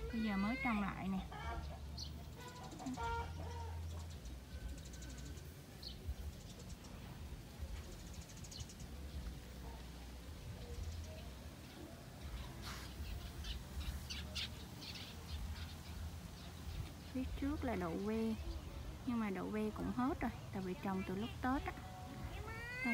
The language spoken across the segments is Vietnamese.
Bây giờ mới trồng lại nè. Phía trước là đậu ve, nhưng mà đậu ve cũng hết rồi, tại vì trồng từ lúc Tết á. Đây,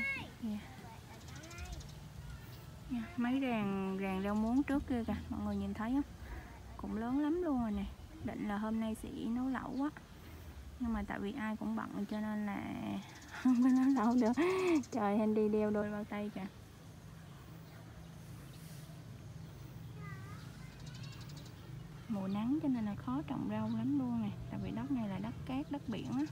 nha, mấy ràng rau muống trước kia kìa, mọi người nhìn thấy không? Cũng lớn lắm luôn rồi nè. Định là hôm nay sẽ nấu lẩu á, nhưng mà tại vì ai cũng bận cho nên là không có nấu lẩu được. Trời, Handy đeo đôi bao tay kìa. Mùa nắng cho nên là khó trồng rau lắm luôn nè, tại vì đất này là đất cát, đất biển á.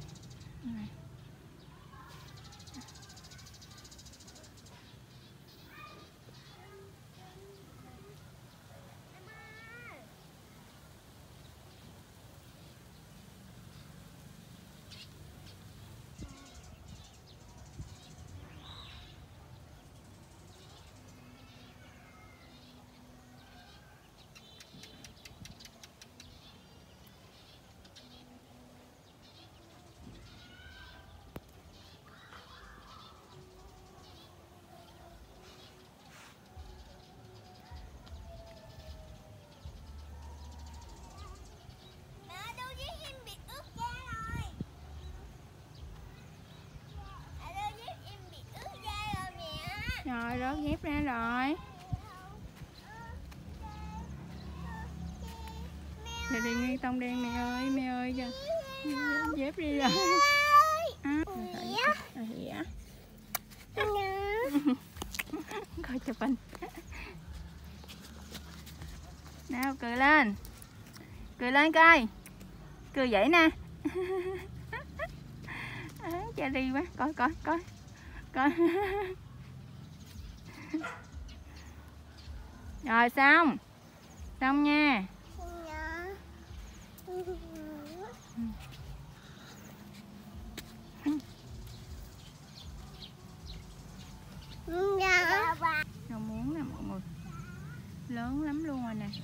Rồi, rớt dép ra rồi. Thì đi ngay tông đen mẹ ơi kìa. Dép đi rồi. Hỉa. Coi chụp hình. Nào, cười lên. Cười lên coi. Cười vậy nè. Cha đi quá. Coi. Rồi xong nha. Rau muống nè mọi người, lớn lắm luôn rồi nè.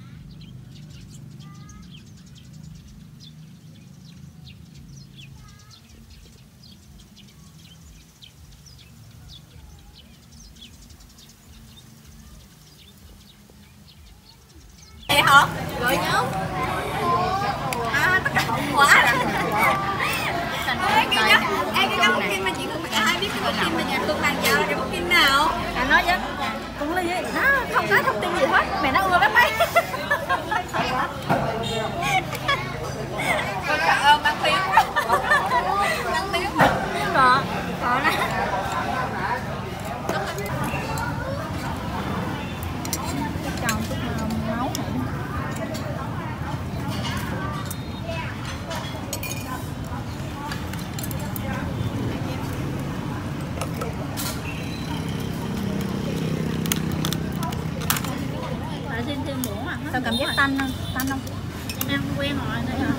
Vậy hả? Rồi nhớ. Tất cả không quá rồi. Cái booking mà chị cũng ai biết cái booking mà nhà Phương bàn giao là cái booking nào? Nói chứ cũng là gì? Nó không có thông tin gì hết. Mẹ nó ưa bác mấy. Con cảm ơn bác Tiếng. Bác Tiếng. Còn đó. Tròn chút máu nữa. Bà xin thêm muỗng à? Sao cảm giác tanh không? Em quen rồi nên là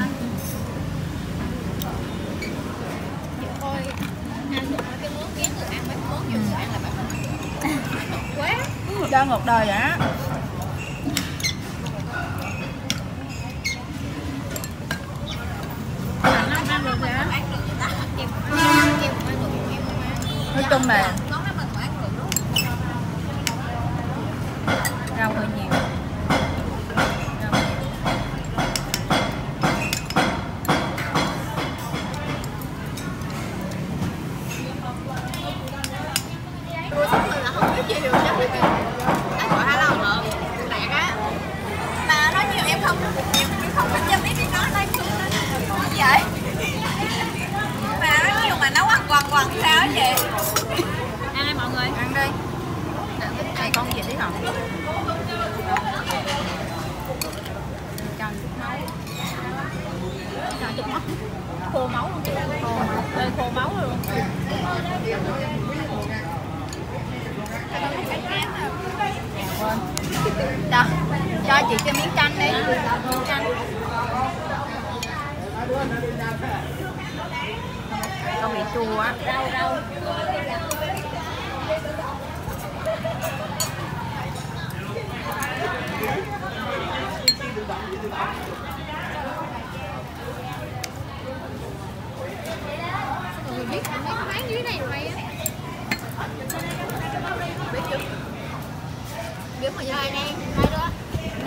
thôi ăn cái món ghét người ăn mấy món nhiều người ăn là bạn quá cho ngược đời vậy á. Nói chung là rau hơi nhiều. quần sao vậy? Ăn đi mọi người, ăn đi. Này con gì tí hả? Cho chút máu. Cho chút máu. Khô máu luôn chị. Lên khô máu luôn. Cho chị cho miếng chanh đi. Miếng chanh. Con bị chua á. Rau.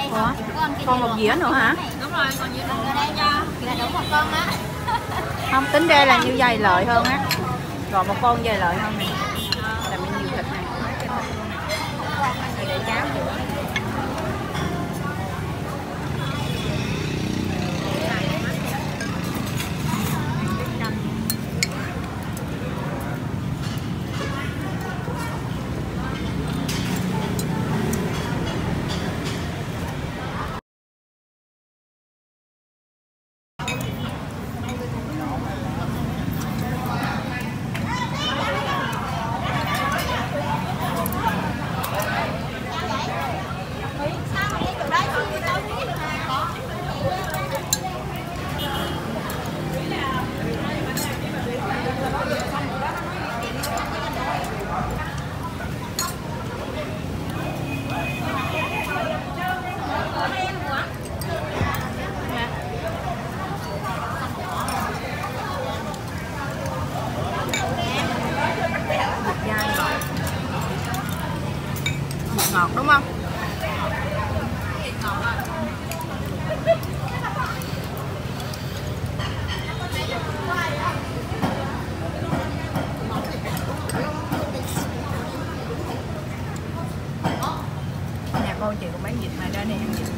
đây Ủa? cái Còn dây một luộc dĩa nữa hả? Đúng rồi, còn dĩa luộc ở đây cho là đủ một con á. Không, tính ra là như dày lợi hơn á. Gọi một con dày lợi hơn này. Tại mình nhiều thịt này. Để cháo nữa. Ngọt đúng không? Nhà cô chị cũng bán vịt mà ra đây ăn vịt.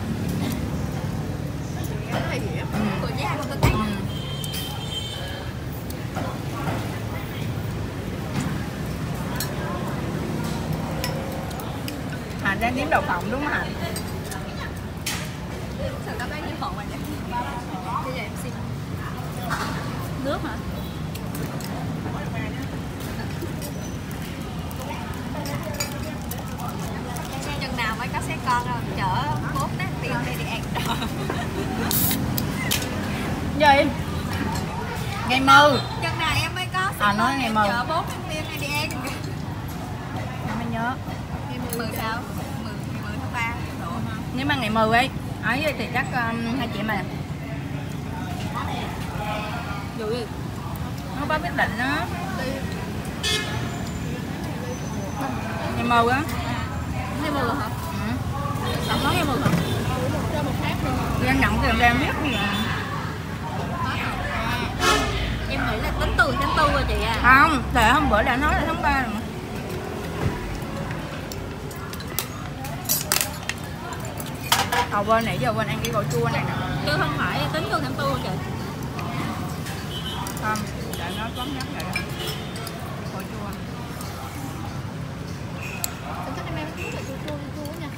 Hạnh đang nếm đậu phộng đúng không Hạnh? Sao các bác như phộng vậy? Bây giờ em xin nước hả? Chừng nào mới có xe con đâu chở bốt á, tiền đây đi ăn. Gì? Ngày mơ. Chừng nào em mới có xe Nói con ngày em mơ. chở bốt em đi ăn. Em mới nhớ. Ngày 10 sao? 10 tháng 3 độ mà. Nếu mà ngày 10 ấy, ấy thì chắc hai chị mà. Dù gì? Nó có quyết định đó. Ngày 10 á. Ngày 10 hả? Ừ. Sao có ngày 10 hả? Cho một tháng đi. Đi ăn nhận tiền ra biết gì à. Em nghĩ là tính từ tháng 4 rồi chị à. Không, thì hôm bữa đã nói là tháng 3 rồi mà. Bên nãy giờ bên ăn cái gỏi chua này nè. Chứ không phải tính từ tháng 4 rồi chị. Không, để nó có nhắc vậy đó. Gỏi chua. Chắc em biết là chua nha.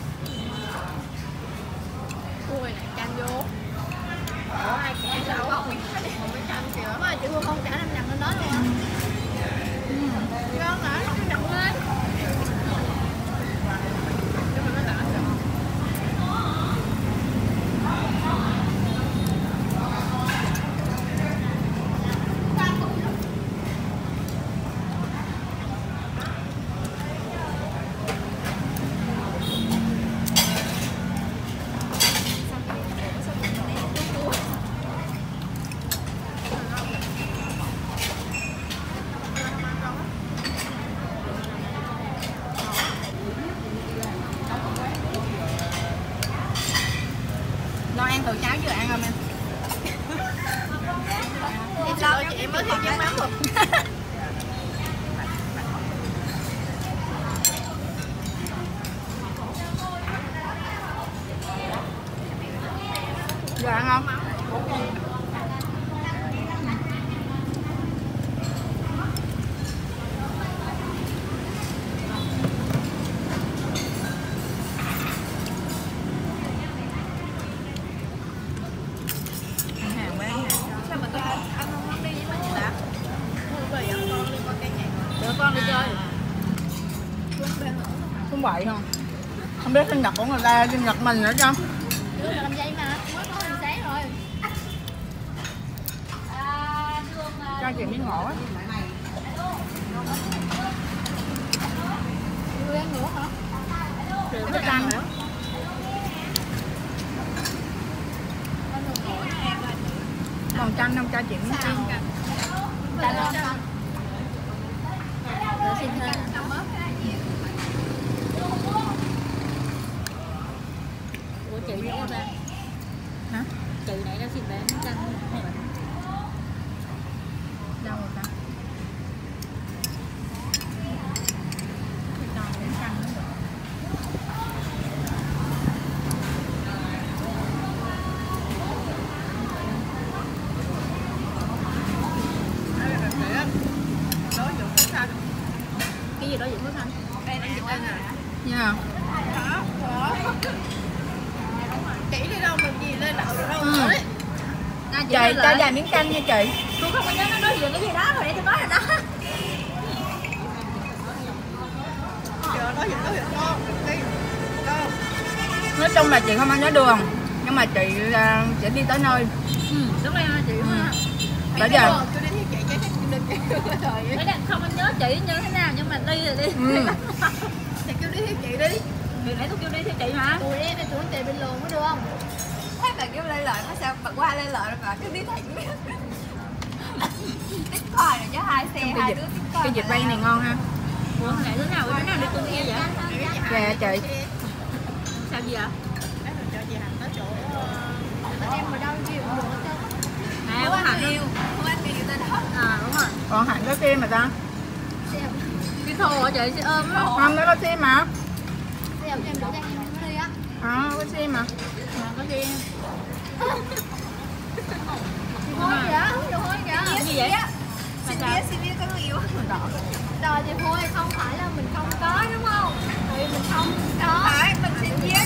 Chua này canh vô. Ủa ai cũng ăn đâu không? Không biết canh kìa. Mà chị Hương không trả 5 lần lên đó luôn á. Ngon hả? Nó nặng lên. Lo ăn từ cháo chưa ăn không em? Em lo chị em mới thêm chén mắm rồi. Giờ ăn không? Sao mà tôi ăn không đi với mấy chị ta? Về dẫn con đi qua cây nhạc. Đưa con đi chơi. Không vậy không? Không biết sinh nhật của người ta, sinh nhật mình nữa không? Đưa là làm dây mà, mới có hình sáng rồi. Cho chị miếng ngộ á. Đưa ăn nữa hả? Cái thức ăn nữa. Còn chanh không, cho chị miếng chanh. Chanh không? Để xin thêm. Ủa chị nãy ra ba. Hả? Chị nãy ra xin bán canh này. Đâu rồi ta? Cái gì đó vậy Phước Thanh? Đây đang chụp anh nè. Nha. Chỉ đi đâu mình gì lên đậu được đâu Ừ. rồi. Chị cho vài miếng canh nha chị. Tôi không có nhớ nó nói chuyện cái gì đó rồi để tôi nói rồi đó. Giờ nói chuyện con. Nói chung là chị không ăn nhớ đường, nhưng mà chị sẽ đi tới nơi. Đúng rồi chị. Bây giờ Tôi đi theo chị cái rồi. Đấy là không anh nhớ chị như thế nào nhưng mà đi rồi đi. Thì kêu đi theo chị đi. Thì nãy tôi kêu đi theo chị mà. Tụi em đi tụi tiền bên luồng có được không? Thấy bà kêu lên lợi mà sao bà qua lên lợi rồi bà cứ đi thẳng tích coi rồi chứ hai xe hai đứa tích coi. cái vịt bay này ngon ha. Ủa hồi nãy đứa nào đi cùng kia vậy? Dạ chị. Sao gì ạ? Cho chị Hằng tới chỗ Em mà đâu chịu được hết trơn. à có Hạnh Yêu, không ăn người ta đó. à đúng rồi. Còn Hạnh có xiêm mà ta? Cái thô hả chị sẽ ôm á. Không, nó có xiêm mà. Xem cho em đổ cho em đi á. Có xiêm mà. Có gì? Thôi kìa, không được thôi kìa. Cái gì vậy? Xin biết có người yêu. Rồi thì thôi, không phải là mình không có đúng không? Thì mình không có. Phải, mình xin biết.